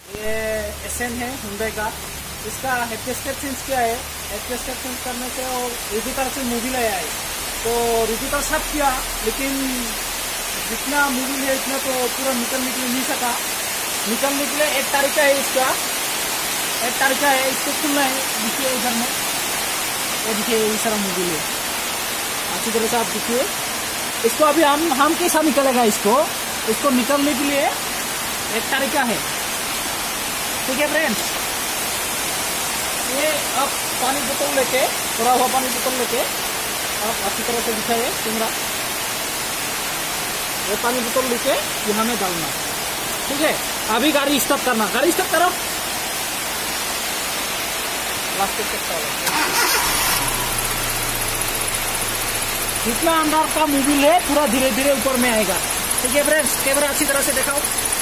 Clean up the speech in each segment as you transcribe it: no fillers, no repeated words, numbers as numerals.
ये एसएन है हुंडई का। इसका हेडस्केप चेंज किया है। हेडस्केप चेंज करने से और रिपीटर से मूवी लाया है, तो रिपीटर साफ किया, लेकिन जितना मूवी है इतना तो पूरा निकलने के लिए नहीं सका। निकलने के लिए एक तरीका है, इसका एक तरीका है, इसको खुलना है। देखिए इधर में, ये देखिए ये सारा मूवी है, अच्छी तरह से आप देखिए। इसको अभी हम कैसा निकलेगा, इसको निकलने के लिए एक तरीका है, ठीक है फ्रेंड्स। ये आप पानी बोतल लेके, भरा हुआ पानी बोतल लेके आप अच्छी तरह से दिखाइए कैमरा। ये पानी बोतल लेके यहाँ में डालना, ठीक है। अभी गाड़ी स्टार्ट करना, गाड़ी स्टार्ट करो। जितना अंदर का मोबिल है पूरा धीरे धीरे ऊपर में आएगा, ठीक है फ्रेंड्स। कैमरा अच्छी तरह से दिखाओ।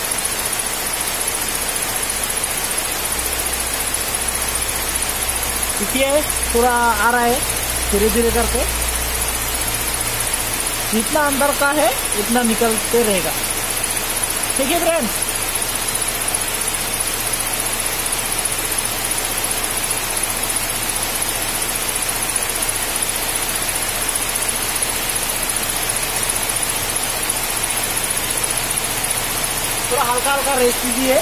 देखिए पूरा आ रहा है धीरे धीरे करके। जितना अंदर का है उतना निकलते रहेगा, ठीक है फ्रेंड्स। थोड़ा हल्का हल्का रेस्ट कीजिए।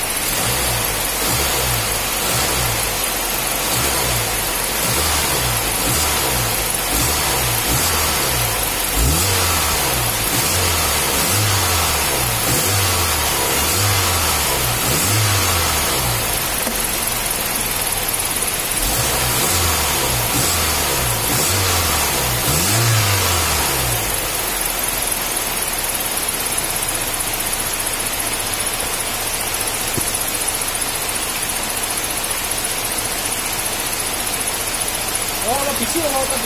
और पीछे होगा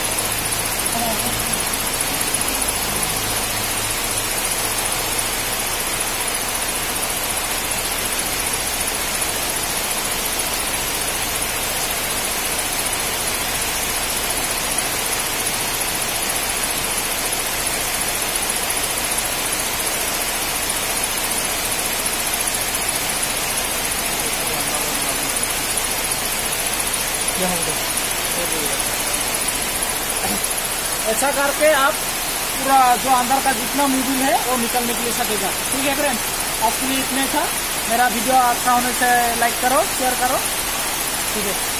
ऐसा करके आप पूरा जो अंदर का जितना मोबिल है वो निकलने के लिए सकेगा, ठीक है फ्रेंड्स। आज के लिए इतने था। मेरा वीडियो अच्छा होने से लाइक करो, शेयर करो, ठीक है।